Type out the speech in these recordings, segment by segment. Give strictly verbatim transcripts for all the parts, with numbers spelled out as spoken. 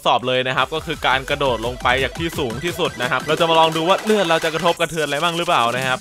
สอบเลยนะครับก็คือการกระโดดลงไปจากที่สูงที่สุดนะครับเราจะมาลองดูว่าเลือดเราจะกระทบกระเทือนอะไรบ้างหรือเปล่านะครับ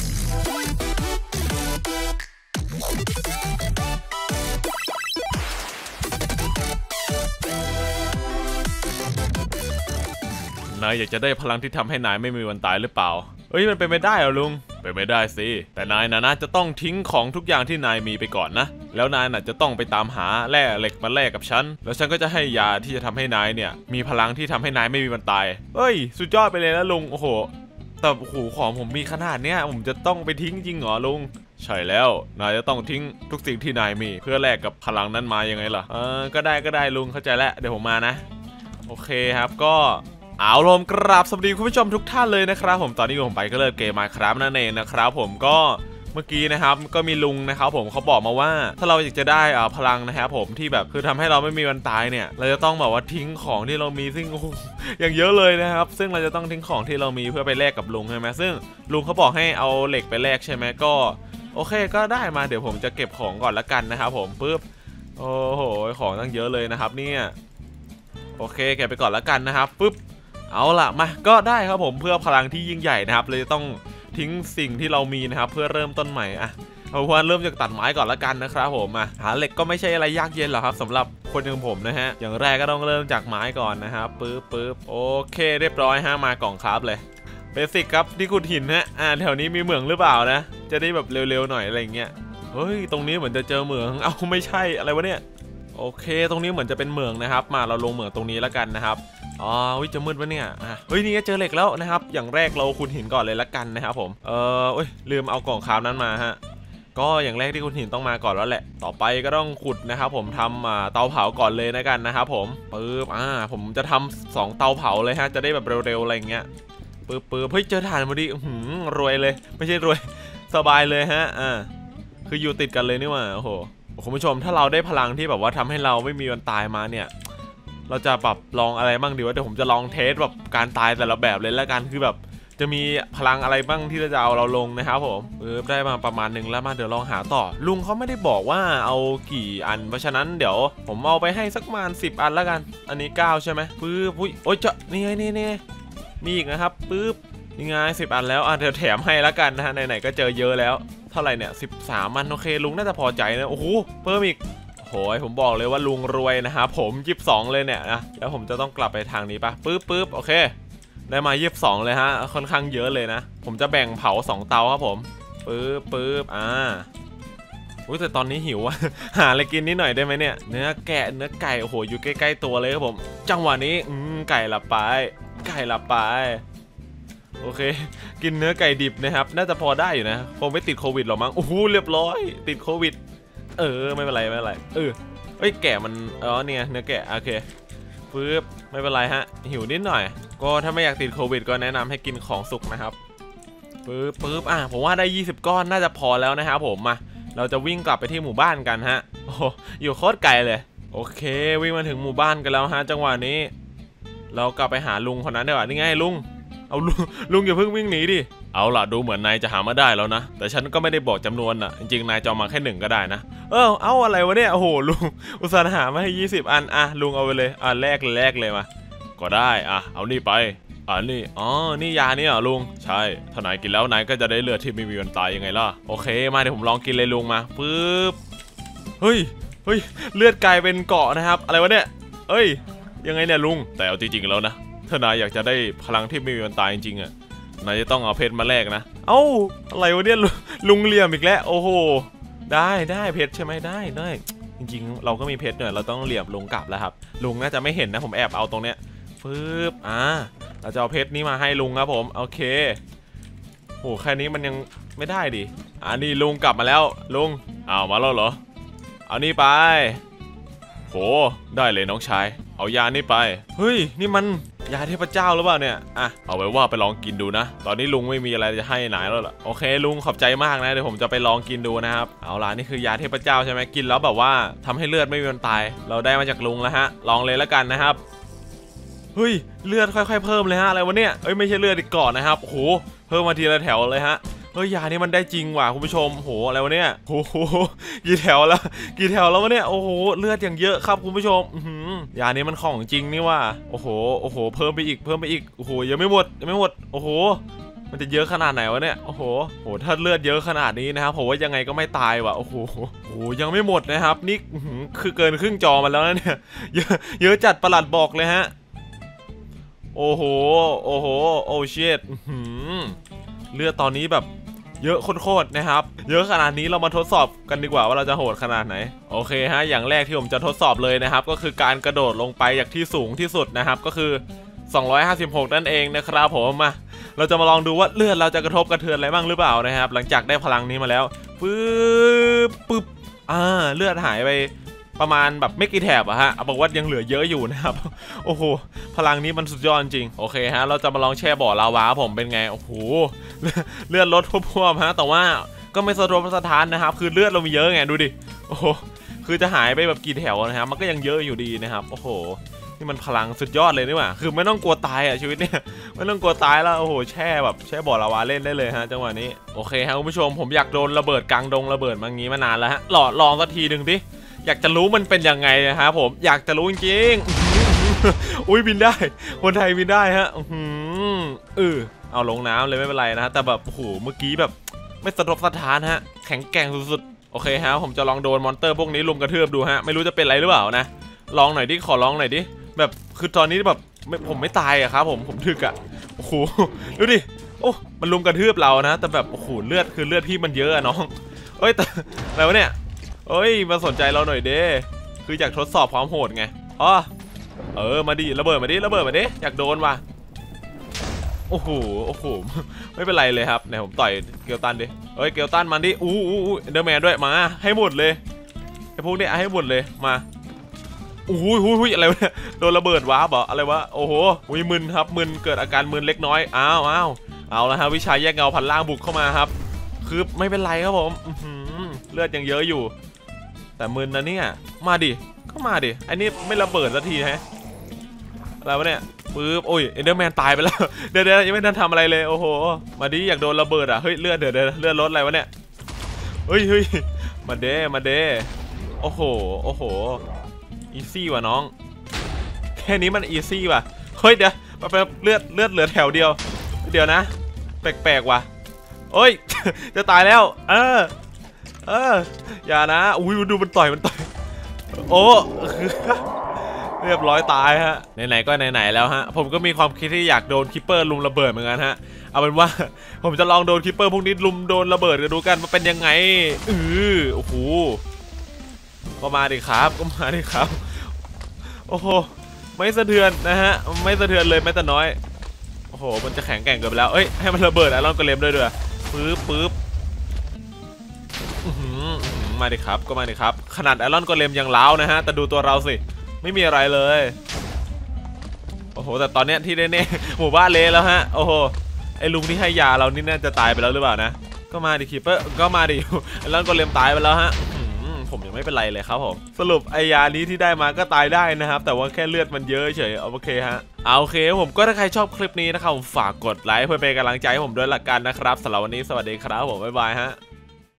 นายอยากจะได้พลังที่ทำให้นายไม่มีวันตายหรือเปล่าเอ้ยมันเป็นไม่ได้เหรอลุงเป็นไม่ได้สิแต่นายนะนะจะต้องทิ้งของทุกอย่างที่นายมีไปก่อนนะแล้วนายน่ะจะต้องไปตามหาแร่เหล็กมาแลกกับฉันแล้วฉันก็จะให้ยาที่จะทำให้นายเนี่ยมีพลังที่ทำให้นายไม่มีวันตายเฮ้ยสุดยอดไปเลยนะลุงโอ้โหแต่โอ้โหของผมมีขนาดเนี้ยผมจะต้องไปทิ้งจริงเหรอลุงใช่แล้วนายจะต้องทิ้งทุกสิ่งที่นายมีเพื่อแลกกับพลังนั้นมายังไงล่ะเออก็ได้ก็ได้ลุงเข้าใจแล้วเดี๋ยวผมมานะโอเคครับก็เอาลมกราบสวัสดีคุณผู้ชมทุกท่านเลยนะครับผมตอนนี้ผมไปก็เริ่มเกมมาครับนั่นเองนะครับผมก็เมื่อกี้นะครับก็มีลุงนะครับผมเขาบอกมาว่าถ้าเราอยากจะได้อ่าพลังนะครับผมที่แบบคือทำให้เราไม่มีวันตายเนี่ยเราจะต้องแบบว่าทิ้งของที่เรามีซึ่งโอ้อย่างเยอะเลยนะครับซึ่งเราจะต้องทิ้งของที่เรามีเพื่อไปแลกกับลุงใช่ไหมซึ่งลุงเขาบอกให้เอาเหล็กไปแลกใช่ไหมก็โอเคก็ได้มาเดี๋ยวผมจะเก็บของก่อนละกันนะครับผมปึ๊บโอ้โหของตั้งเยอะเลยนะครับเนี่ยโอเคเก็บไปก่อนละกันนะครับปึ๊บเอาล่ะมาก็ได้ครับผมเพื่อพลังที่ยิ่งใหญ่นะครับเลยต้องทิ้งสิ่งที่เรามีนะครับเพื่อเริ่มต้นใหม่อ่ะเอาว่าเริ่มจากตัดไม้ก่อนละกันนะครับผมอ่ะหาเหล็กก็ไม่ใช่อะไรยากเย็นหรอกครับสำหรับคนอย่างผมนะฮะอย่างแรกก็ต้องเริ่มจากไม้ก่อนนะครับปึ๊บปึ๊บโอเคเรียบร้อยฮะมากล่องคราฟเลยเบสิกครับที่ขุดหินฮะอ่าแถวนี้มีเหมืองหรือเปล่านะจะได้แบบเร็วๆหน่อยอะไรเงี้ยเฮ้ยตรงนี้เหมือนจะเจอเหมืองเอาไม่ใช่อะไรวะเนี่ยโอเคตรงนี้เหมือนจะเป็นเหมืองนะครับมาเราลงเหมืองตรงนี้แล้วกันนะครับอ๋อวิจะมืดวะเนี่ยเฮ้ยนี่ก็เจอเหล็กแล้วนะครับอย่างแรกเราขุดหินก่อนเลยละกันนะครับผมเออเอ้ยลืมเอากล่องคราฟนั้นมาฮะก็อย่างแรกที่ขุดหินต้องมาก่อนแล้วแหละต่อไปก็ต้องขุดนะครับผมทำเตาเผาก่อนเลยนะกันนะครับผมปึ๊บอ่าผมจะทำสองเตาเผาเลยฮะจะได้แบบเร็วๆอะไรเงี้ยปึ๊บปึ๊บเฮ้ยเจอถ่านพอดีหืมรวยเลยไม่ใช่รวยสบายเลยฮะอ่าคืออยู่ติดกันเลยนี่ว่าโอ้โหคุณผู้ชมถ้าเราได้พลังที่แบบว่าทำให้เราไม่มีวันตายมาเนี่ยเราจะแบบลองอะไรบ้างดีวะเดี๋ยวผมจะลองเทสแบบการตายแต่ละแบบเลยละกันคือแบบจะมีพลังอะไรบ้างที่จะเอาเราลงนะครับผมเออได้มาประมาณหนึ่งแล้วมาเดี๋ยวลองหาต่อลุงเขาไม่ได้บอกว่าเอากี่อันเพราะฉะนั้นเดี๋ยวผมเอาไปให้สักประมาณสิบอันแล้วกันอันนี้เก้าใช่ไหมปึ๊บอุ้ยโอ๊ยเจาะนี่ไงนี่นี่มีอีกนะครับปึ๊บนี่ไงสิบอันแล้วอ่ะเดี๋ยวแถมให้แล้วกันนะฮะไหนๆก็เจอเยอะแล้วเท่าไหร่เนี่ยสิบสามอันโอเคลุงน่าจะพอใจนะโอ้โหเพิ่มอีกโหยผมบอกเลยว่าลุงรวยนะครับผมยี่สิบสองเลยเนี่ยนะแล้วผมจะต้องกลับไปทางนี้ปะปึ๊บปึ๊บโอเคได้มายี่สิบสองเลยฮะค่อนข้างเยอะเลยนะผมจะแบ่งเผาสองเตาครับผมปึ๊บปึ๊บอ่าอุ้ยแต่ตอนนี้หิวอะหาอะไรกินนิดหน่อยได้ไหมเนี่ยเนื้อแกะเนื้อไก่โอ้โหอยู่ใกล้ๆตัวเลยครับผมจังหวะนี้อืมไก่หลับไปไก่หลับไปโอเคกินเนื้อไก่ดิบนะครับน่าจะพอได้อยู่นะคงไม่ติดโควิดหรอกมั้งโอ้โหเรียบร้อยติดโควิดเออไม่เป็นไรไม่เป็นไรเออเอ้ยแกะมันอ๋อเนี่ยเนื้อแกะโอเคปึ๊บไม่เป็นไรฮะหิวนิดหน่อยก็ถ้าไม่อยากติดโควิดก็แนะนำให้กินของสุกนะครับปึ๊บปึ๊บอ่ะผมว่าได้ยี่สิบก้อนน่าจะพอแล้วนะครับผมมาเราจะวิ่งกลับไปที่หมู่บ้านกันฮะโอ้อยู่โคตรไกลเลยโอเควิ่งมาถึงหมู่บ้านกันแล้วฮะจังหวะนี้เรากลับไปหาลุงคนนั้นดีกว่านี่ไงลุงเอาลุงลุงอย่าเพิ่งวิ่งหนีดิเอาล่ะดูเหมือนนายจะหามาได้แล้วนะแต่ฉันก็ไม่ได้บอกจำนวนอ่ะจริงๆนายจะเอามาแค่หนึ่งก็ได้นะเออเอาอะไรวะเนี่ยโอ้โหลุงอุตส่าห์หามาให้ยี่สิบอันอ่ะลุงเอาไปเลยอ่ะแลกเลยแลกเลยมาก็ได้อ่ะเอานี่ไปอ่ะนี่อ๋อนี่ยานี่เหรอลุงใช่ถ้านายกินแล้วนายก็จะได้เลือดที่ไม่มีวันตายยังไงล่ะโอเคมาเดี๋ยวผมลองกินเลยลุงมาปึ๊บเฮ้ยเฮ้ยเลือดกลายเป็นเกาะนะครับอะไรวะเนี่ยเอ้ยยังไงเนี่ยลุงแต่เอาจริงๆแล้วนะถ้านายอยากจะได้พลังที่ไม่มีวันตายจริงๆอ่ะนายจะต้องเอาเพชรมาแลกนะเอ้าอะไรวะเนี่ยลุงเหลี่ยมอีกแล้วโอ้โหได้ได้เพชรใช่ไหมได้ได้จริงๆเราก็มีเพชรเนี่ยเราต้องเหลี่ยมลุงกลับแล้วครับลุงน่าจะไม่เห็นนะผมแอบเอาตรงเนี้ยปึ๊บอ่าเราจะเอาเพชรนี้มาให้ลุงครับผมโอเคโหแค่นี้มันยังไม่ได้ดิอ่านี่ลุงกลับมาแล้วลุงเอามาแล้วเหรอเอานี่ไปโหได้เลยน้องชายเอายานี่ไปเฮ้ยนี่มันยาเทพเจ้าหรือเปล่าเนี่ยอ่ะเอาไว้ว่าไปลองกินดูนะตอนนี้ลุงไม่มีอะไรจะให้นายแล้วล่ะโอเคลุงขอบใจมากนะเดี๋ยวผมจะไปลองกินดูนะครับเอาล่ะนี่คือยาเทพเจ้าใช่ไหมกินแล้วแบบว่าทำให้เลือดไม่มีวันตายเราได้มาจากลุงแล้วฮะลองเลยแล้วกันนะครับเฮ้ยเลือดค่อยๆเพิ่มเลยฮะอะไรวะเนี่ยเอ้ยไม่ใช่เลือดอีกก่อนนะครับโอ้โหเพิ่มมาทีละแถวเลยฮะเฮ้ยยานี้มันได้จริงว่ะคุณผู้ชมโหอะไรวะเนี่ยโอ้โหกี่แถวแล้วกี่แถวแล้ววะเนี่ยโอ้โหเลือดอย่างเยอะครับคุณผู้ชมยานี้มันของจริงนี่ว่าโอ้โหโอ้โหเพิ่มไปอีกเพิ่มไปอีกโอ้โหยังไม่หมดยังไม่หมดโอ้โหมันจะเยอะขนาดไหนวะเนี่ยโอ้โหโหถ้าเลือดเยอะขนาดนี้นะครับผมว่ายังไงก็ไม่ตายว่ะโอ้โหโอ้ยังไม่หมดนะครับนี่คือเกินครึ่งจอมันแล้วนะเนี่ยเยอะเยอะจัดประหลัดบอกเลยฮะโอ้โหโอ้โหโอ้เชิดเลือดตอนนี้แบบเยอะโคตรๆนะครับเยอะขนาดนี้เรามาทดสอบกันดีกว่าว่าเราจะโหดขนาดไหนโอเคฮะอย่างแรกที่ผมจะทดสอบเลยนะครับก็คือการกระโดดลงไปจากที่สูงที่สุดนะครับก็คือสองร้อยห้าสิบหกนั่นเองนะครับผมมาเราจะมาลองดูว่าเลือดเราจะกระทบกระเทือนอะไรบ้างหรือเปล่านะครับหลังจากได้พลังนี้มาแล้วปึ๊บปึ๊บอ่าเลือดหายไปประมาณแบบไม่กี่แถบอะฮะเอาบอกว่ายังเหลือเยอะอยู่นะครับโอ้โหพลังนี้มันสุดยอดจริงโอเคฮะเราจะมาลองแช่บ่อลาวาผมเป็นไงโอ้โหเลือดลดพวบๆฮะแต่ว่าก็ไม่สะทกสะท้านนะครับคือเลือดเรามีเยอะไงดูดิโอ้โหคือจะหายไปแบบกี่แถวนะครับมันก็ยังเยอะอยู่ดีนะครับโอ้โหนี่มันพลังสุดยอดเลยนี่หว่าคือไม่ต้องกลัวตายอ่ะชีวิตเนี่ยไม่ต้องกลัวตายแล้วโอ้โหแช่แบบแช่บ่อลาวาเล่นได้เลยฮะจังหวะนี้โอเคครับคุณผู้ชมผมอยากโดนระเบิดกลางดงระเบิดมางี้มานานแล้วฮะหลอดลองสักทีหนึ่งดิอยากจะรู้มันเป็นยังไงนะครับผมอยากจะรู้จริงๆอุ้ยบินได้คนไทยบินได้ฮะเออเอาลงน้ำเลยไม่เป็นไรนะแต่แบบโอ้โหเมื่อกี้แบบไม่สะทกสะท้านฮะแข็งแกร่งสุดๆโอเคฮะผมจะลองโดนมอนเตอร์พวกนี้ลุมกระทืบดูฮะไม่รู้จะเป็นไรหรือเปล่านะลองหน่อยดิขอลองหน่อยดิแบบคือตอนนี้แบบผมไม่ตายอะครับผมผมถึกอะโอ้โหดูดิโอ้มันลุมกระทืบเรานะแต่แบบโอ้โหเลือดคือเลือดพี่มันเยอะอะน้องเอ้ยแต่อะไรวะเนี่ยเอ้ยมาสนใจเราหน่อยเด้คืออยากทดสอบความโหดไงอ๋อเออมาดิระเบิดมาดิระเบิดมาดิอยากโดนว่ะโอ้โหโอ้โหไม่เป็นไรเลยครับไหนผมต่อยเกลตันดิเอ้ยเกลตันมันดิอู้อู้เดอร์แมนด้วยมาให้หมดเลยไอ้พวกนี้ให้หมดเลยมาอุ้ยอุ้ยอะไรวะเนี่ยโดนระเบิดว้าบเหรออะไรวะโอ้โหอุ้ยมึนครับมึนเกิดอาการมึนเล็กน้อยอ้าวอ้าวเอาละฮะวิชาแยกเงาพันล่างบุกเข้ามาครับคือไม่เป็นไรครับผมเลือดยังเยอะอยู่แต่มึนนะเนี่ยมาดิก็มาดิอันนี้ไม่ระเบิดสักทีฮะอะไรวะเนี่ยปึ๊บโอ้ยเอ็นเดอร์แมนตายไปแล้วเดี๋ยวเดี๋ยวยังไม่ทันทำอะไรเลยโอ้โหมาดิอยากโดนระเบิดอ่ะเฮ้ยเลือดเดี๋ยวเดี๋ยวเลือดลดอะไรวะเนี่ยเฮ้ยเฮ้ยมาเด้มาเด้โอ้โหโอ้โหอีซี่ว่ะน้องแค่นี้มันอีซี่ว่ะเฮ้ยเดี๋ยวแป๊บเลือดเลือดเหลือแถวเดียวเดี๋ยวนะแปลกๆว่ะเฮ้ยจะตายแล้วเออเอออย่านะอุ้ยดูมันต่อยมันต่อยโอ้เรียบร้อยตายฮะไหนๆก็ไหนๆแล้วฮะผมก็มีความคิดที่อยากโดนคิปเปอร์ลุมระเบิดเหมือนกันฮะเอาเป็นว่าผมจะลองโดนคิปเปอร์พวกนี้ลุมโดนระเบิดกันดูกันมันเป็นยังไงเออโอ้โหก็มาดิครับก็มาดิครับโอ้โหไม่สะเทือนนะฮะไม่สะเทือนเลยแม้แต่น้อยโอ้โหมันจะแข็งแกร่งเกินไปแล้วเอ้ยให้มันระเบิดไอรอนกอเลมด้วยด้วยปึ๊บปึ๊บมาดิครับก็มาดิครับขนาดไอรอนกอเลมยังล้าวนะฮะแต่ดูตัวเราสิไม่มีอะไรเลยโอ้โหแต่ตอนเนี้ยที่แน่ๆหมู่บ้านเละแล้วฮะโอ้โหไอลุงที่ให้ยาเรานี่น่าจะตายไปแล้วหรือเปล่านะก็มาดิคิปเปอร์ก็มาดิไอรอนกอเลมตายไปแล้วฮะผมยังไม่เป็นไรเลยครับผมสรุปไอยานี้ที่ได้มาก็ตายได้นะครับแต่ว่าแค่เลือดมันเยอะเฉยโอเคฮะเอาโอเคผมก็ถ้าใครชอบคลิปนี้นะครับผมฝากกดไลค์เพื่อเป็นกำลังใจให้ผมด้วยละกันนะครับสำหรับวันนี้สวัสดีครับผมบ๊ายบายฮะ